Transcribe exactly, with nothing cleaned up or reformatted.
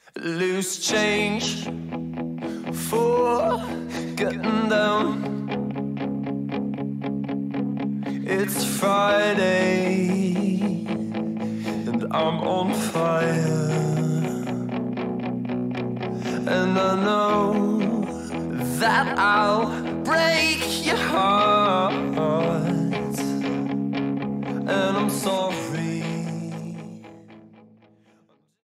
Loose change for getting down. It's Friday and I'm on fire, and I know that I'll break your heart.